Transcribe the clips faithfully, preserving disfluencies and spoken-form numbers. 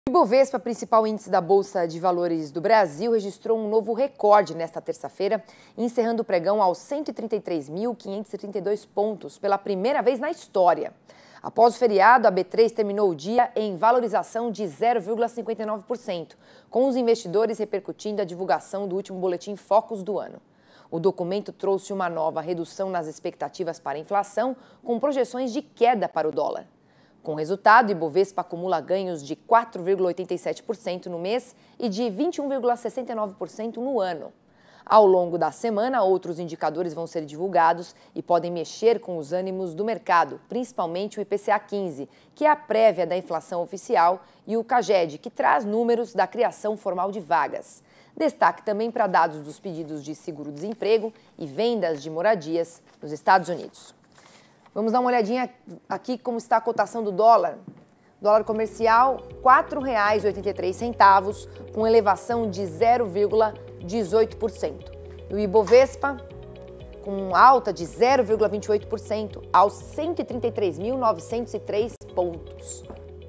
O Ibovespa, principal índice da Bolsa de Valores do Brasil, registrou um novo recorde nesta terça-feira, encerrando o pregão aos cento e trinta e três mil, quinhentos e trinta e dois pontos, pela primeira vez na história. Após o feriado, a B três terminou o dia em valorização de zero vírgula cinquenta e nove por cento, com os investidores repercutindo a divulgação do último boletim Focus do ano. O documento trouxe uma nova redução nas expectativas para a inflação, com projeções de queda para o dólar. Com o resultado, o Ibovespa acumula ganhos de quatro vírgula oitenta e sete por cento no mês e de vinte e um vírgula sessenta e nove por cento no ano. Ao longo da semana, outros indicadores vão ser divulgados e podem mexer com os ânimos do mercado, principalmente o I P C A quinze, que é a prévia da inflação oficial, e o CAGED, que traz números da criação formal de vagas. Destaque também para dados dos pedidos de seguro-desemprego e vendas de moradias nos Estados Unidos. Vamos dar uma olhadinha aqui como está a cotação do dólar. Dólar comercial, quatro reais e oitenta e três centavos, com elevação de zero vírgula dezoito por cento. E o Ibovespa, com alta de zero vírgula vinte e oito por cento, aos cento e trinta e três mil, novecentos e três pontos.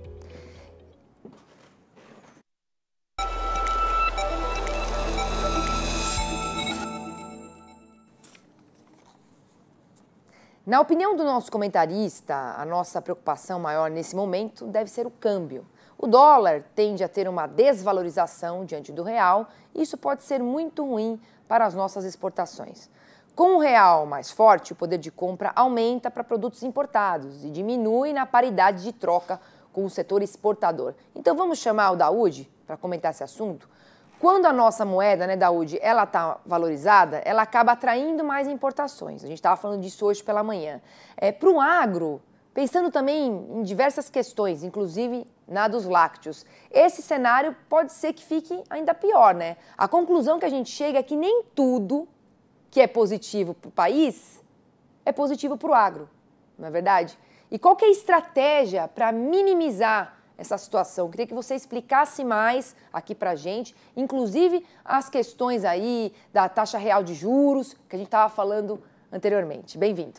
Na opinião do nosso comentarista, a nossa preocupação maior nesse momento deve ser o câmbio. O dólar tende a ter uma desvalorização diante do real e isso pode ser muito ruim para as nossas exportações. Com o real mais forte, o poder de compra aumenta para produtos importados e diminui na paridade de troca com o setor exportador. Então vamos chamar o Daúde para comentar esse assunto? Quando a nossa moeda, né, Daúde, ela está valorizada, ela acaba atraindo mais importações. A gente estava falando disso hoje pela manhã. É, para o agro, pensando também em diversas questões, inclusive na dos lácteos, esse cenário pode ser que fique ainda pior, né? A conclusão que a gente chega é que nem tudo que é positivo para o país é positivo para o agro, não é verdade? E qual que é a estratégia para minimizar essa situação? Eu queria que você explicasse mais aqui para a gente, inclusive as questões aí da taxa real de juros, que a gente estava falando anteriormente. Bem-vindo.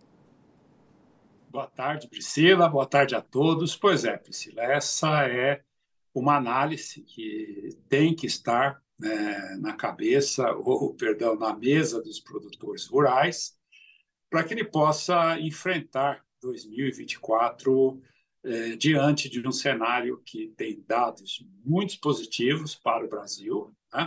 Boa tarde, Priscila. Boa tarde a todos. Pois é, Priscila, essa é uma análise que tem que estar, né, na cabeça, ou, perdão, na mesa dos produtores rurais, para que ele possa enfrentar dois mil e vinte e quatro eh, diante de um cenário que tem dados muito positivos para o Brasil, né?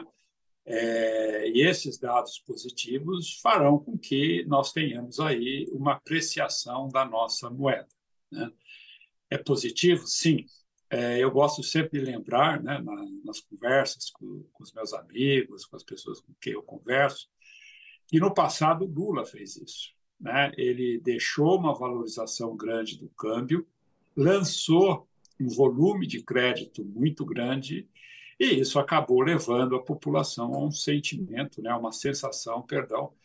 É, e esses dados positivos farão com que nós tenhamos aí uma apreciação da nossa moeda, né? É positivo? Sim. É, eu gosto sempre de lembrar, né, na, nas conversas com, com os meus amigos, com as pessoas com quem eu converso, que no passado Lula fez isso, né? Ele deixou uma valorização grande do câmbio, lançou um volume de crédito muito grande e isso acabou levando a população a um sentimento, né, uma sensação, perdão,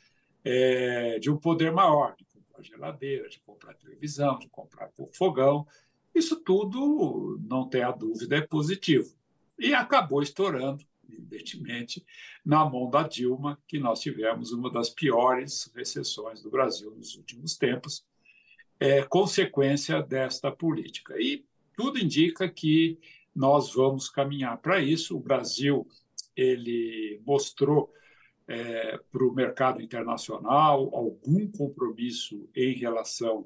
é, de um poder maior, de comprar geladeira, de comprar televisão, de comprar fogão. Isso tudo, não tem a dúvida, é positivo. E acabou estourando, evidentemente, na mão da Dilma, que nós tivemos uma das piores recessões do Brasil nos últimos tempos, é consequência desta política. E tudo indica que nós vamos caminhar para isso. O Brasil ele mostrou é, para o mercado internacional algum compromisso em relação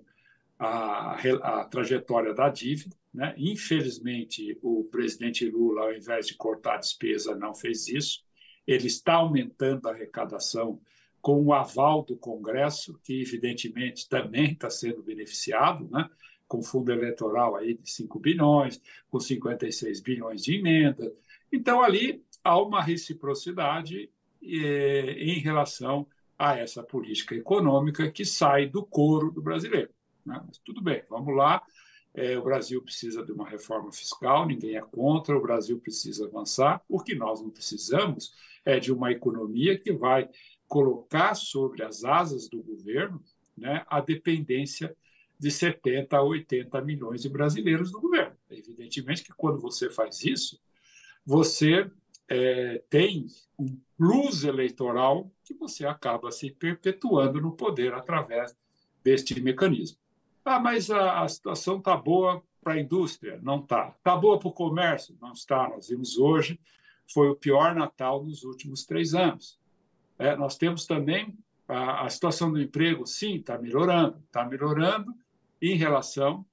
à, à trajetória da dívida, né? Infelizmente, o presidente Lula, ao invés de cortar a despesa, não fez isso. Ele está aumentando a arrecadação com o aval do Congresso, que evidentemente também está sendo beneficiado, né? Com fundo eleitoral aí de cinco bilhões, com cinquenta e seis bilhões de emenda. Então, ali há uma reciprocidade eh, em relação a essa política econômica que sai do coro do brasileiro, né? Mas tudo bem, vamos lá. É, o Brasil precisa de uma reforma fiscal, ninguém é contra, o Brasil precisa avançar. O que nós não precisamos é de uma economia que vai colocar sobre as asas do governo, né, a dependência de setenta a oitenta milhões de brasileiros do governo. Evidentemente que quando você faz isso, você é, tem um plus eleitoral que você acaba se perpetuando no poder através deste mecanismo. Ah, mas a, a situação está boa, para a indústria? Não está. Está boa para o comércio? Não está. Nós vimos hoje, foi o pior Natal nos últimos três anos. É, nós temos também a, a situação do emprego, sim, está melhorando. Está melhorando em relação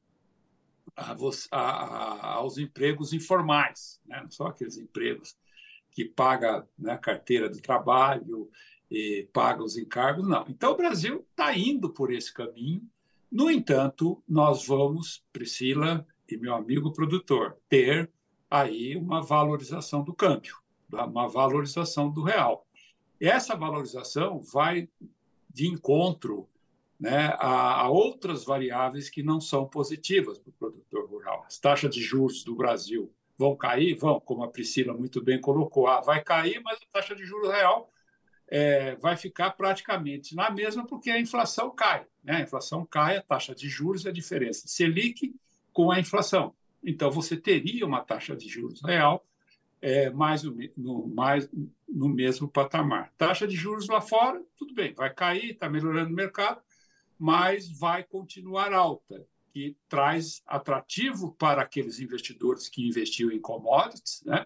a, a, aos empregos informais, né? Não só aqueles empregos que paga, né, a carteira de trabalho e paga os encargos, não. Então, o Brasil está indo por esse caminho. No entanto, nós vamos, Priscila e meu amigo produtor, ter aí uma valorização do câmbio, uma valorização do real. E essa valorização vai de encontro, né, a, a outras variáveis que não são positivas para o produtor rural. As taxas de juros do Brasil vão cair? Vão, como a Priscila muito bem colocou. Ah, vai cair, mas a taxa de juros real é, vai ficar praticamente na mesma, porque a inflação cai. Né? A inflação cai, a taxa de juros é a diferença de Selic com a inflação. Então, você teria uma taxa de juros real é, mais, no, mais no mesmo patamar. Taxa de juros lá fora, tudo bem, vai cair, está melhorando o mercado, mas vai continuar alta, que traz atrativo para aqueles investidores que investiam em commodities, né?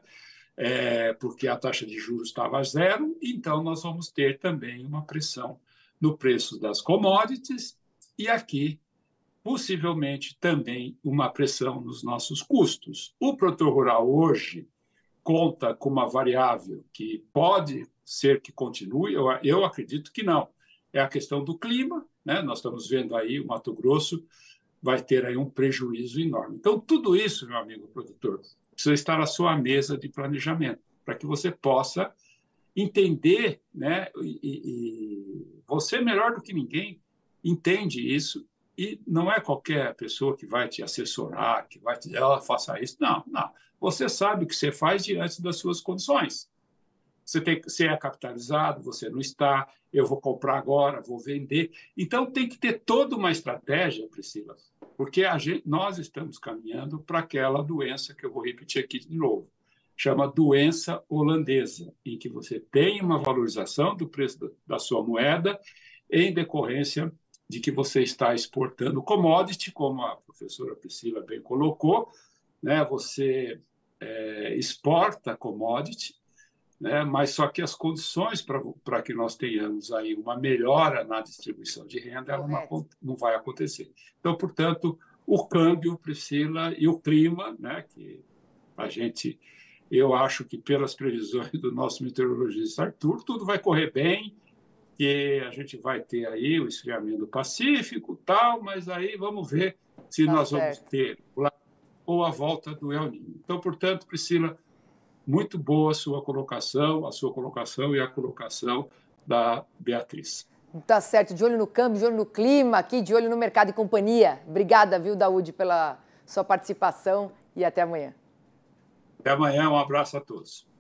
É, porque a taxa de juros estava zero, então nós vamos ter também uma pressão no preço das commodities e aqui, possivelmente, também uma pressão nos nossos custos. O produtor rural hoje conta com uma variável que pode ser que continue, eu, eu acredito que não, é a questão do clima, né? Nós estamos vendo aí o Mato Grosso vai ter aí um prejuízo enorme. Então, tudo isso, meu amigo produtor, precisa estar à sua mesa de planejamento, para que você possa entender, né? E, e você, melhor do que ninguém, entende isso, e não é qualquer pessoa que vai te assessorar, que vai te dizer, oh, faça isso. Não, não. Você sabe o que você faz diante das suas condições. Você, tem, você é capitalizado, você não está, eu vou comprar agora, vou vender. Então, tem que ter toda uma estratégia, Priscila, porque a gente, nós estamos caminhando para aquela doença que eu vou repetir aqui de novo, chama doença holandesa, em que você tem uma valorização do preço da, da sua moeda em decorrência de que você está exportando commodity, como a professora Priscila bem colocou, né? Você é, exporta commodity, né? Mas só que as condições para que nós tenhamos aí uma melhora na distribuição de renda ela não, não vai acontecer. Então, portanto, o câmbio, Priscila, e o clima, né? Que a gente, eu acho que pelas previsões do nosso meteorologista Arthur, tudo vai correr bem, que a gente vai ter aí o esfriamento do Pacífico, tal, mas aí vamos ver se tá nós certo. Vamos ter ou a volta do El Niño. Então, portanto, Priscila, muito boa a sua colocação, a sua colocação e a colocação da Beatriz. Tá certo, de olho no câmbio, de olho no clima, aqui de olho no mercado e companhia. Obrigada, viu, Daúde, pela sua participação e até amanhã. Até amanhã, um abraço a todos.